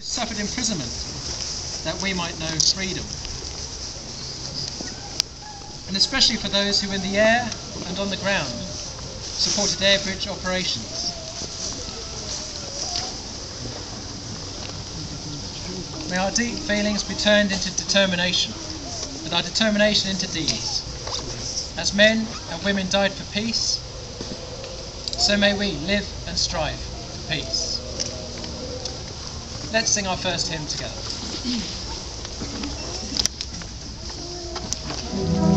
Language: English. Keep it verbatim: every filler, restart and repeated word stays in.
suffered imprisonment that we might know freedom. And especially for those who in the air and on the ground supported air bridge operations. May our deep feelings be turned into determination, with our determination into deeds. As men and women died for peace, so may we live and strive for peace. Let's sing our first hymn together.